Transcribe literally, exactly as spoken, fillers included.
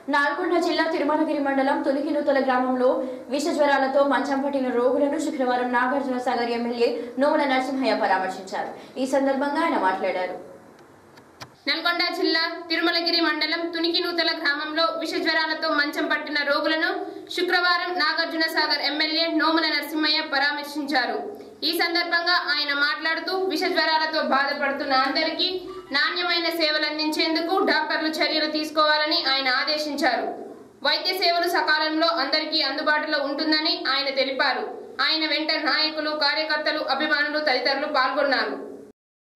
నల్గొండ జిల్లా తిరుమలగిరి మండలం తునికినూతల గ్రామంలో విష జ్వరాలతో మంచం పట్టిన రోగులను శుక్రవారం నాగార్జున సాగర్ ఎమ్మెల్యే నోముల నరసింహయ్య పరామర్శించారు. ఈ సందర్భంగా ఆయన మాట్లాడారు. నల్గొండ జిల్లా తిరుమలగిరి మండలం తునికినూతల గ్రామంలో విష జ్వరాలతో మంచం పట్టిన రోగులను శుక్రవారం నాగార్జున సాగర్ ఎమ్మెల్యే నోముల నరసింహయ్య పరామర్శించారు. ఈ సందర్భంగా ఆయన మాట్లాడుతూ విష జ్వరాలతో బాధపడుతున్న అందరికీ నాణ్యమైన సేవలు అందించేందుకు డాక్టర్లు చర్యలు తీసుకోవాలని ఆయన ఆదేశించారు. వైద్య సేవలు సకాలంలో అందరికీ అందుబాటులో ఉంటుందని ఆయన తెలిపారు. ఆయన వెంట నాయకులు, కార్యకర్తలు, అభిమానులు తదితరులు పాల్గొన్నారు.